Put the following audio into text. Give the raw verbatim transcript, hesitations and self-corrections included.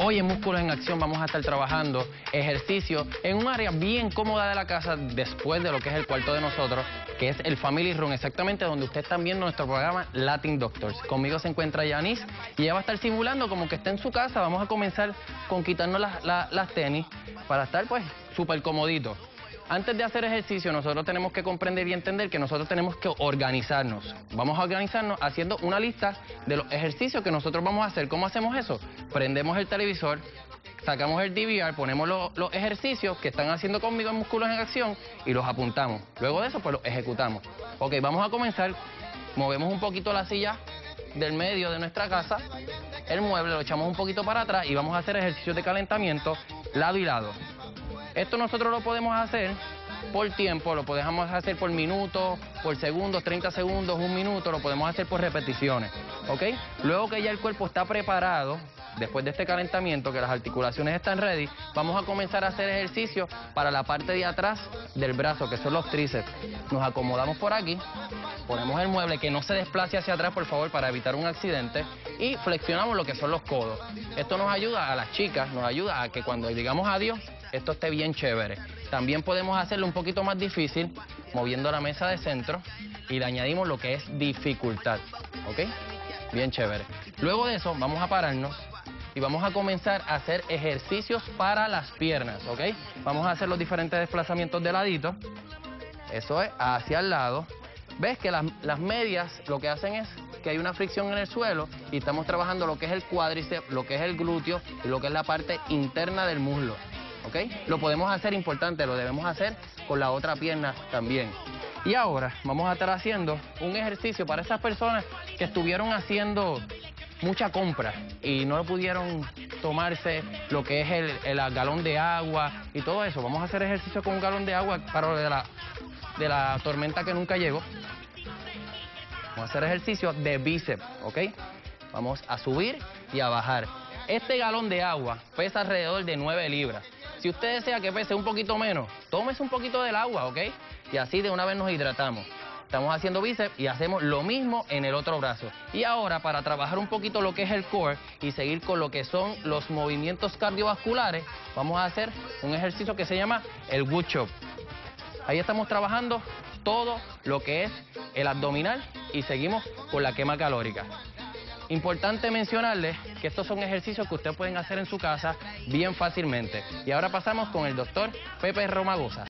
Hoy en Músculos en Acción vamos a estar trabajando ejercicio en un área bien cómoda de la casa después de lo que es el cuarto de nosotros, que es el Family Room, exactamente donde ustedes están viendo nuestro programa Latin Doctors. Conmigo se encuentra Yanis y ella va a estar simulando como que está en su casa. Vamos a comenzar con quitarnos las, las, las tenis para estar pues súper comodito. Antes de hacer ejercicio, nosotros tenemos que comprender y entender que nosotros tenemos que organizarnos. Vamos a organizarnos haciendo una lista de los ejercicios que nosotros vamos a hacer. ¿Cómo hacemos eso? Prendemos el televisor, sacamos el D V R, ponemos los, los ejercicios que están haciendo conmigo en Músculos en Acción y los apuntamos. Luego de eso, pues los ejecutamos. Ok, vamos a comenzar. Movemos un poquito la silla del medio de nuestra casa, el mueble, lo echamos un poquito para atrás y vamos a hacer ejercicios de calentamiento lado y lado. Esto nosotros lo podemos hacer por tiempo, lo podemos hacer por minutos, por segundos, treinta segundos, un minuto, lo podemos hacer por repeticiones, ¿ok? Luego que ya el cuerpo está preparado, después de este calentamiento, que las articulaciones están ready, vamos a comenzar a hacer ejercicio para la parte de atrás del brazo, que son los tríceps. Nos acomodamos por aquí, ponemos el mueble, que no se desplace hacia atrás, por favor, para evitar un accidente, y flexionamos lo que son los codos. Esto nos ayuda a las chicas, nos ayuda a que cuando digamos adiós, esto esté bien chévere. También podemos hacerlo un poquito más difícil, moviendo la mesa de centro, y le añadimos lo que es dificultad, ¿ok? Bien chévere. Luego de eso, vamos a pararnos y vamos a comenzar a hacer ejercicios para las piernas, ¿ok? Vamos a hacer los diferentes desplazamientos de ladito. Eso es, hacia el lado. ¿Ves que las, las medias lo que hacen es que hay una fricción en el suelo y estamos trabajando lo que es el cuádriceps, lo que es el glúteo y lo que es la parte interna del muslo, ¿ok? Lo podemos hacer, importante, lo debemos hacer con la otra pierna también. Y ahora vamos a estar haciendo un ejercicio para esas personas que estuvieron haciendo mucha compra y no pudieron tomarse lo que es el, el galón de agua y todo eso. Vamos a hacer ejercicio con un galón de agua para lo de la, de la tormenta que nunca llegó. Vamos a hacer ejercicio de bíceps, ¿ok? Vamos a subir y a bajar. Este galón de agua pesa alrededor de nueve libras. Si usted desea que pese un poquito menos, tómese un poquito del agua, ¿ok? Y así de una vez nos hidratamos. Estamos haciendo bíceps y hacemos lo mismo en el otro brazo. Y ahora, para trabajar un poquito lo que es el core y seguir con lo que son los movimientos cardiovasculares, vamos a hacer un ejercicio que se llama el wood chop. Ahí estamos trabajando todo lo que es el abdominal y seguimos con la quema calórica. Importante mencionarles que estos son ejercicios que ustedes pueden hacer en su casa bien fácilmente. Y ahora pasamos con el doctor Pepe Romagosa.